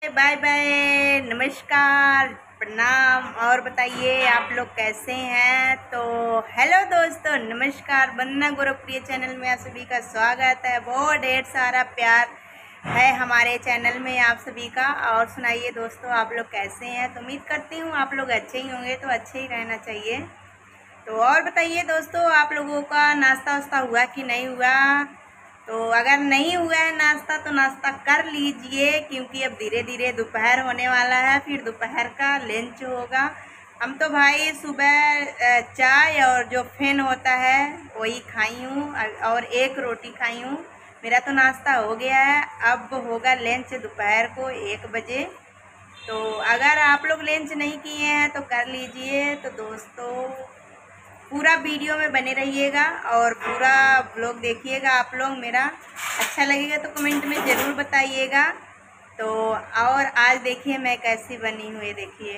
Bye bye, नमस्कार, प्रणाम। और बताइए आप लोग कैसे हैं। तो हेलो दोस्तों, नमस्कार। वंदना गोरखप्रिय चैनल में आप सभी का स्वागत है। बहुत ढेर सारा प्यार है हमारे चैनल में आप सभी का। और सुनाइए दोस्तों, आप लोग कैसे हैं। तो उम्मीद करती हूँ आप लोग अच्छे ही होंगे, तो अच्छे ही रहना चाहिए। तो और बताइए दोस्तों, आप लोगों का नाश्ता वास्ता हुआ कि नहीं हुआ। तो अगर नहीं हुआ है नाश्ता तो नाश्ता कर लीजिए, क्योंकि अब धीरे धीरे दोपहर होने वाला है, फिर दोपहर का लंच होगा। हम तो भाई सुबह चाय और जो फेन होता है वही खाई हूँ, और एक रोटी खाई हूँ। मेरा तो नाश्ता हो गया है। अब होगा लंच दोपहर को 1 बजे। तो अगर आप लोग लंच नहीं किए हैं तो कर लीजिए। तो दोस्तों पूरा वीडियो में बने रहिएगा और पूरा ब्लॉग देखिएगा। आप लोग मेरा अच्छा लगेगा तो कमेंट में ज़रूर बताइएगा। तो और आज देखिए मैं कैसी बनी हूँ। ये देखिए,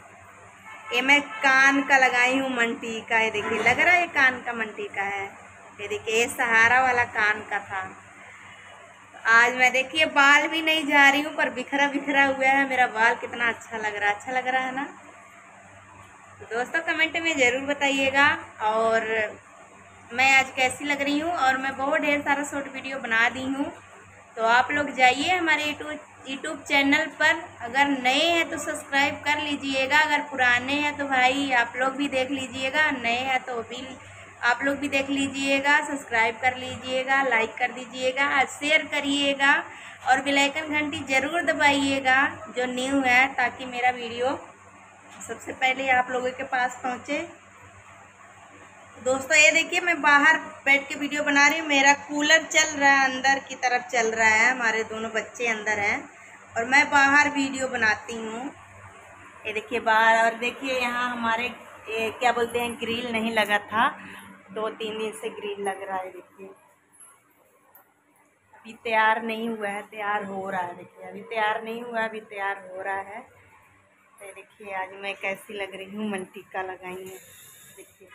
ये मैं कान का लगाई हूँ मंटी का। ये देखिए, लग रहा है ये कान का मंटी का है। ये देखिए, ये सहारा वाला कान का था। आज मैं देखिए बाल भी नहीं जा रही हूँ, पर बिखरा बिखरा हुआ है मेरा बाल। कितना अच्छा लग रहा है, अच्छा लग रहा है ना। तो दोस्तों कमेंट में ज़रूर बताइएगा और मैं आज कैसी लग रही हूँ। और मैं बहुत ढेर सारा शॉर्ट वीडियो बना दी हूँ। तो आप लोग जाइए हमारे यूट्यूब चैनल पर। अगर नए हैं तो सब्सक्राइब कर लीजिएगा, अगर पुराने हैं तो भाई आप लोग भी देख लीजिएगा, नए हैं तो भी आप लोग भी देख लीजिएगा। सब्सक्राइब कर लीजिएगा, लाइक कर दीजिएगा, शेयर करिएगा और बेल आइकन घंटी ज़रूर दबाइएगा जो न्यू है, ताकि मेरा वीडियो सबसे पहले आप लोगों के पास पहुँचे। दोस्तों ये देखिए, मैं बाहर बैठ के वीडियो बना रही हूँ। मेरा कूलर चल रहा है, अंदर की तरफ चल रहा है। हमारे दोनों बच्चे अंदर हैं और मैं बाहर वीडियो बनाती हूँ। ये देखिए बाहर। और देखिए यहाँ हमारे क्या बोलते हैं, ग्रिल नहीं लगा था, 2-3 दिन से ग्रिल लग रहा है। देखिए अभी तैयार नहीं हुआ है, तैयार हो रहा है। देखिए अभी तैयार नहीं हुआ, अभी तैयार हो रहा है। तो देखिए आज मैं कैसी लग रही हूँ, मंटिका लगाई है। देखिए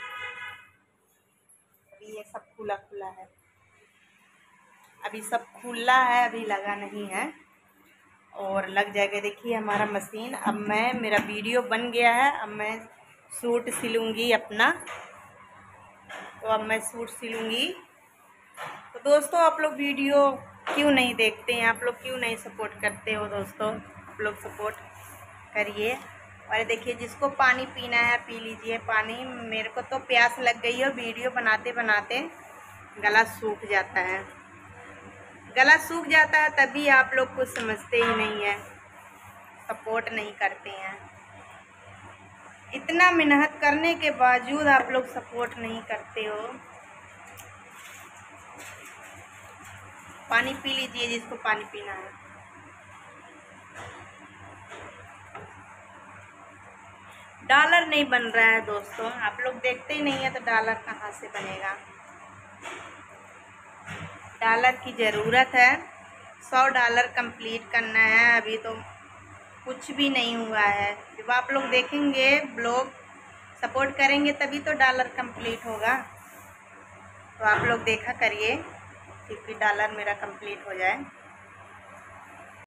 अभी ये सब खुला खुला है, अभी सब खुला है, अभी लगा नहीं है और लग जाएगा। देखिए हमारा मशीन। अब मेरा वीडियो बन गया है, अब मैं सूट सिलूँगी अपना। तो अब मैं सूट सिलूँगी। तो दोस्तों आप लोग वीडियो क्यों नहीं देखते हैं, आप लोग क्यों नहीं सपोर्ट करते हो दोस्तों। आप लोग सपोर्ट करिए। और देखिए जिसको पानी पीना है पी लीजिए पानी। मेरे को तो प्यास लग गई है, वीडियो बनाते बनाते गला सूख जाता है। गला सूख जाता है तभी आप लोग कुछ समझते ही नहीं है, सपोर्ट नहीं करते हैं। इतना मेहनत करने के बावजूद आप लोग सपोर्ट नहीं करते हो। पानी पी लीजिए जिसको पानी पीना है। डॉलर नहीं बन रहा है दोस्तों, आप लोग देखते ही नहीं है तो डॉलर कहाँ से बनेगा। डॉलर की ज़रूरत है, 100 डॉलर कंप्लीट करना है। अभी तो कुछ भी नहीं हुआ है। जब आप लोग देखेंगे ब्लॉग, सपोर्ट करेंगे तभी तो डॉलर कंप्लीट होगा। तो आप लोग देखा करिए क्योंकि डॉलर मेरा कंप्लीट हो जाए।